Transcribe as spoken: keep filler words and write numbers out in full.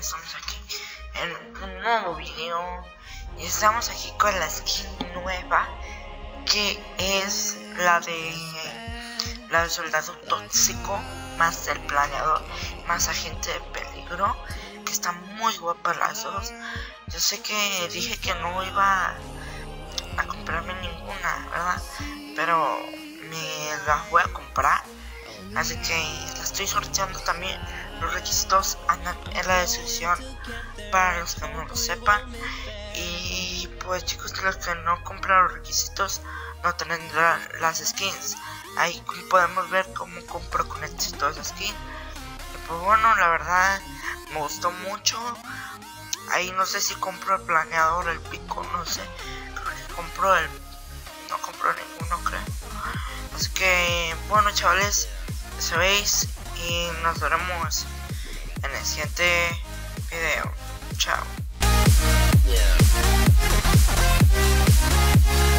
estamos aquí en un nuevo video y estamos aquí con la skin nueva, que es la de la de soldado tóxico, más el planeador, más agente de peligro, que están muy guapas las dos. Yo sé que dije que no iba a comprarme ninguna, ¿verdad? Pero me las voy a comprar, así que la estoy sorteando también. Los requisitos andan en la descripción para los que no lo sepan. Y pues chicos, los que no compran los requisitos no tendrán las skins. Ahí podemos ver cómo compro con éxito esa skin. Y pues bueno, la verdad me gustó mucho. Ahí no sé si compro el planeador, el pico, no sé. Creo que compro el... no compro ninguno, creo. Así que bueno, chavales, sabéis, y nos veremos en el siguiente video. Chao.